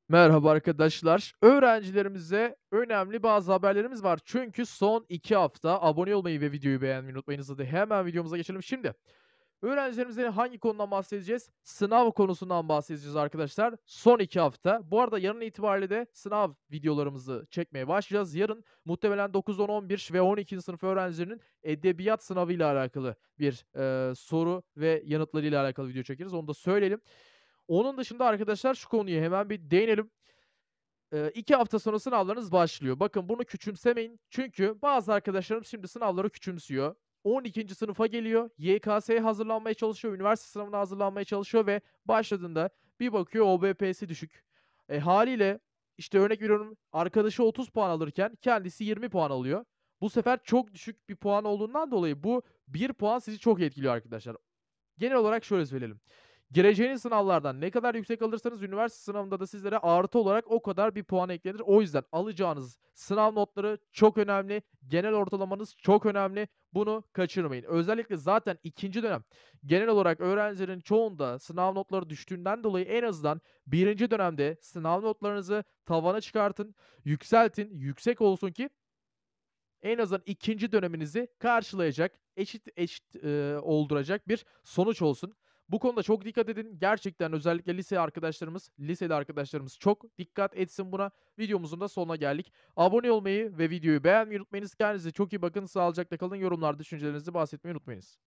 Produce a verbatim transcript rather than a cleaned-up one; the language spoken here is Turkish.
Merhaba arkadaşlar. Öğrencilerimize önemli bazı haberlerimiz var. Çünkü son iki hafta abone olmayı ve videoyu beğenmeyi unutmayınız. Hadi hemen videomuza geçelim. Şimdi öğrencilerimize hangi konudan bahsedeceğiz? Sınav konusundan bahsedeceğiz arkadaşlar. Son iki hafta. Bu arada yarın itibariyle de sınav videolarımızı çekmeye başlayacağız. Yarın muhtemelen dokuz, on, on bir ve on ikinci sınıf öğrencilerinin edebiyat sınavıyla alakalı bir, eee, soru ve yanıtlarıyla alakalı video çekeriz. Onu da söyleyelim. Onun dışında arkadaşlar şu konuya hemen bir değinelim. Eee, iki hafta sonra sınavlarınız başlıyor. Bakın bunu küçümsemeyin. Çünkü bazı arkadaşlarım şimdi sınavları küçümsüyor. on ikinci sınıfa geliyor, Y K S'ye hazırlanmaya çalışıyor, üniversite sınavına hazırlanmaya çalışıyor ve başladığında bir bakıyor O B P'si düşük. E, hâliyle, işte, örnek veriyorum, arkadaşı otuz puan alırken kendisi yirmi puan alıyor. Bu sefer çok düşük bir puan olduğundan dolayı bu bir puan sizi çok etkiliyor arkadaşlar. Genel olarak şöyle söyleyelim. Gireceğiniz sınavlardan ne kadar yüksek alırsanız üniversite sınavında da sizlere artı olarak o kadar bir puan eklenir. O yüzden alacağınız sınav notları çok önemli. Genel ortalamanız çok önemli. Bunu kaçırmayın. Özellikle zaten ikinci dönem genel olarak öğrencilerin çoğunda sınav notları düştüğünden dolayı en azından birinci dönemde sınav notlarınızı tavana çıkartın, yükseltin, yüksek olsun ki en azından ikinci döneminizi karşılayacak, eşit eşit, eee, olduracak bir sonuç olsun. Bu konuda çok dikkat edin. Gerçekten özellikle lise arkadaşlarımız, liseli arkadaşlarımız çok dikkat etsin buna. Videomuzun da sonuna geldik. Abone olmayı ve videoyu beğenmeyi unutmayınız. Kendinize çok iyi bakın. Sağlıcakla kalın. Yorumlarda düşüncelerinizi bahsetmeyi unutmayınız.